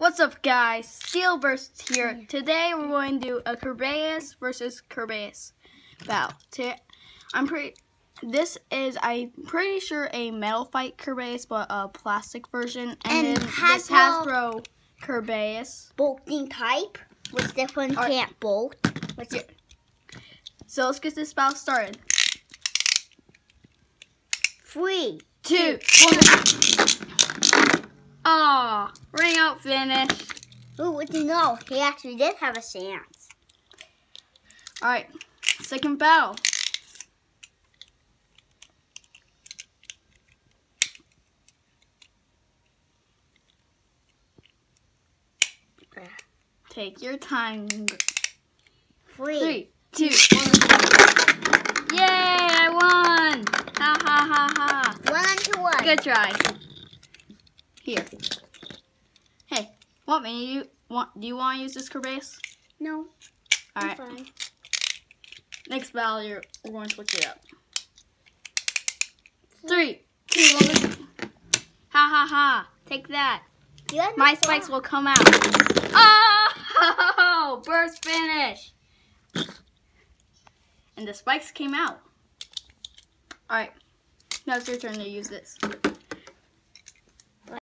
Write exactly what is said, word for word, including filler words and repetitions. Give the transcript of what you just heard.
What's up, guys? Steelburst here. Today we're going to do a Kerbeus versus Kerbeus battle. I'm pretty. This is, I'm pretty sure, a metal fight Kerbeus, but a plastic version. And, And then Hasbro, this Hasbro Kerbeus bolting type, which this one All can't right. bolt. Which Yeah. So let's get this battle started. Three, Two, one. Aw, ring out finish. Ooh, what do you know? He actually did have a chance. All right, second battle. Take your time. Three. Three, two, one. Yay! I won! Ha ha ha ha! One to one. Good try. Here. Hey, want me? You want? Do you want to use this Kerbeus? No. All I'm right. fine. Next battle, you're, we're going to switch it up. Three, two, one. Ha ha ha! Take that. You had My no spikes thought. will come out. Oh! Burst finish. And the spikes came out. All right. Now it's your turn to use this.